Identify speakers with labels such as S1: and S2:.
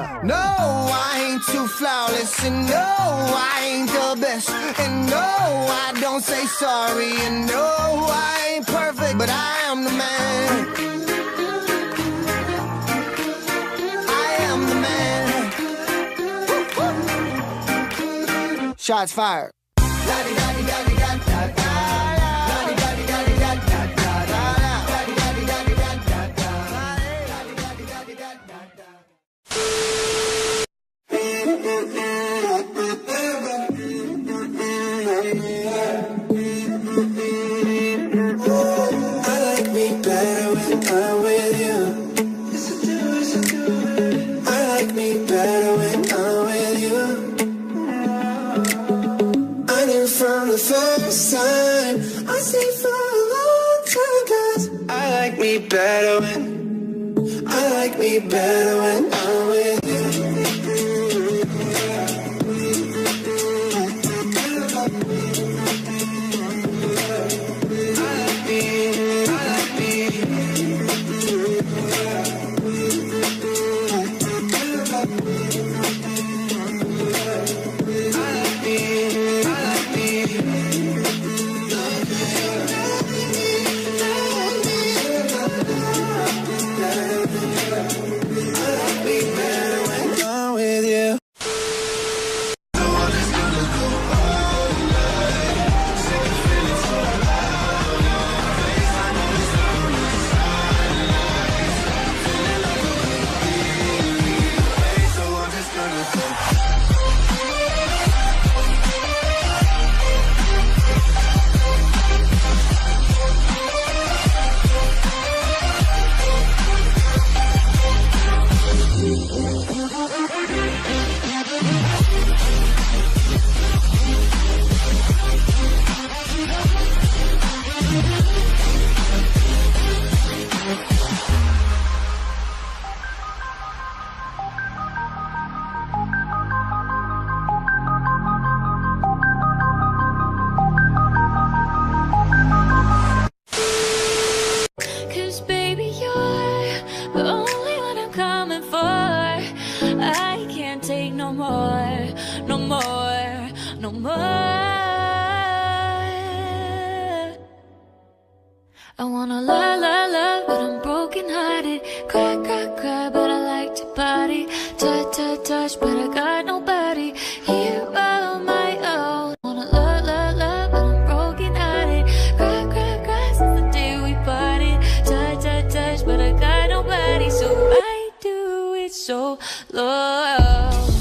S1: No, I ain't too flawless, and no, I ain't the best, and no, I don't say sorry, and no, I ain't perfect, but I am the man. I am the man. Shots fired.
S2: From the first time, I stay for a long time, 'cause I like me better when I'm with you.
S3: No more. I wanna love, love, love, but I'm broken hearted. Cry, cry, cry, but I like to party. Touch, touch, touch, but I got nobody here on my own. Wanna love, love, love, but I'm broken hearted. Cry, cry, cry, since the day we parted. Touch, touch, touch, but I got nobody, so I do it so low.